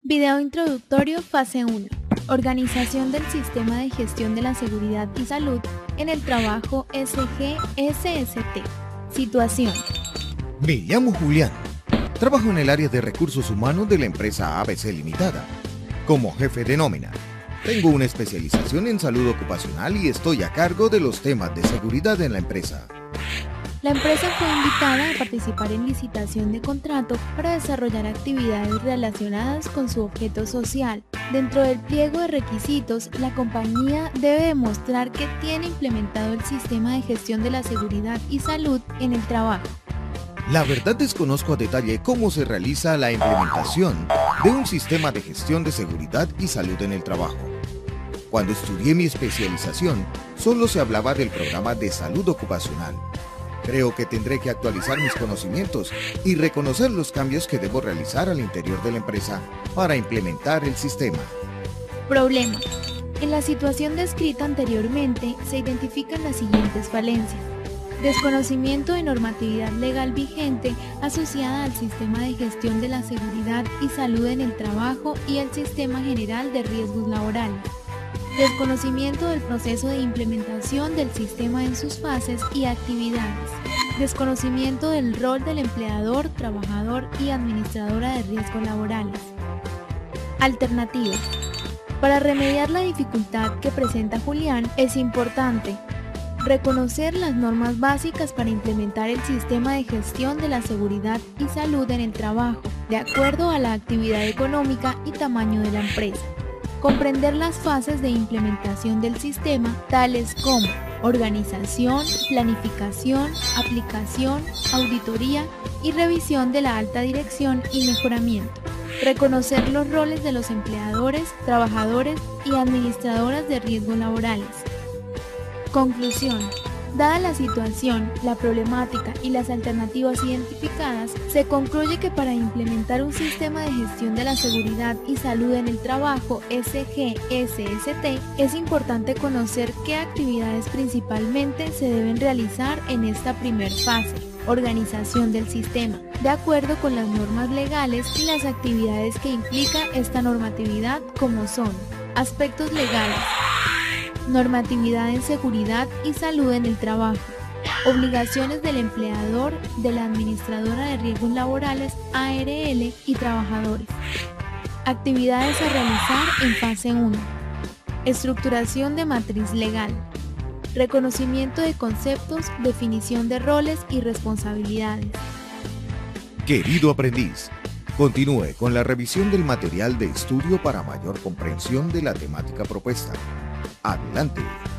Video introductorio fase 1. Organización del sistema de gestión de la seguridad y salud en el trabajo SG-SST. Situación. Me llamo Julián. Trabajo en el área de recursos humanos de la empresa ABC Limitada, como jefe de nómina. Tengo una especialización en salud ocupacional y estoy a cargo de los temas de seguridad en la empresa. La empresa fue invitada a participar en licitación de contrato para desarrollar actividades relacionadas con su objeto social. Dentro del pliego de requisitos, la compañía debe demostrar que tiene implementado el sistema de gestión de la seguridad y salud en el trabajo. La verdad desconozco a detalle cómo se realiza la implementación de un sistema de gestión de seguridad y salud en el trabajo. Cuando estudié mi especialización, solo se hablaba del programa de salud ocupacional. Creo que tendré que actualizar mis conocimientos y reconocer los cambios que debo realizar al interior de la empresa para implementar el sistema. Problema. En la situación descrita anteriormente se identifican las siguientes falencias. Desconocimiento de normatividad legal vigente asociada al sistema de gestión de la seguridad y salud en el trabajo y el sistema general de riesgos laborales. Desconocimiento del proceso de implementación del sistema en sus fases y actividades. Desconocimiento del rol del empleador, trabajador y administradora de riesgos laborales. Alternativas. Para remediar la dificultad que presenta Julián, es importante reconocer las normas básicas para implementar el sistema de gestión de la seguridad y salud en el trabajo, de acuerdo a la actividad económica y tamaño de la empresa. Comprender las fases de implementación del sistema, tales como organización, planificación, aplicación, auditoría y revisión de la alta dirección y mejoramiento. Reconocer los roles de los empleadores, trabajadores y administradoras de riesgos laborales. Conclusión. Dada la situación, la problemática y las alternativas identificadas, se concluye que para implementar un sistema de gestión de la seguridad y salud en el trabajo SG-SST es importante conocer qué actividades principalmente se deben realizar en esta primera fase, organización del sistema, de acuerdo con las normas legales y las actividades que implica esta normatividad, como son aspectos legales, normatividad en seguridad y salud en el trabajo, obligaciones del empleador, de la administradora de riesgos laborales ARL y trabajadores. Actividades a realizar en fase 1. Estructuración de matriz legal. Reconocimiento de conceptos, definición de roles y responsabilidades. Querido aprendiz, continúe con la revisión del material de estudio para mayor comprensión de la temática propuesta. Adelante.